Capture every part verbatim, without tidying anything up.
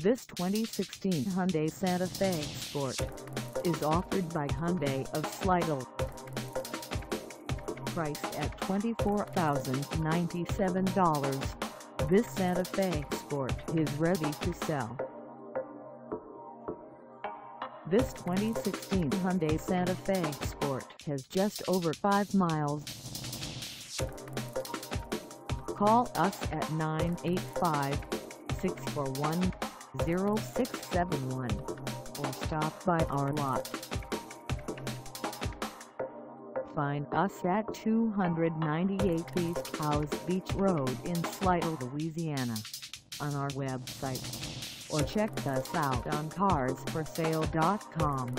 This twenty sixteen Hyundai Santa Fe Sport is offered by Hyundai of Slidell. Priced at twenty-four thousand ninety-seven dollars, this Santa Fe Sport is ready to sell. This twenty sixteen Hyundai Santa Fe Sport has just over five miles. Call us at nine eight five, six four one, zero six seven one or stop by our lot. Find us at two ninety-eight East Howze Beach Road in Slidell, Louisiana, on our website, or check us out on cars for sale dot com.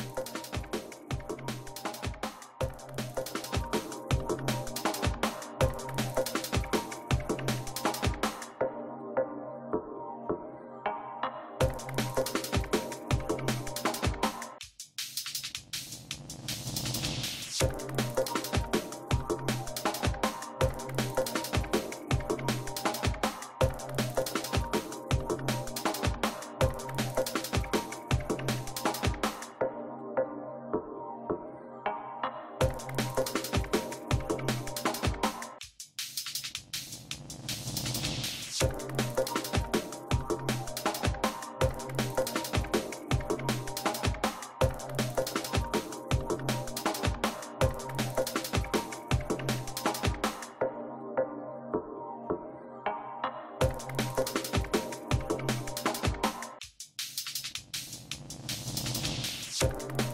You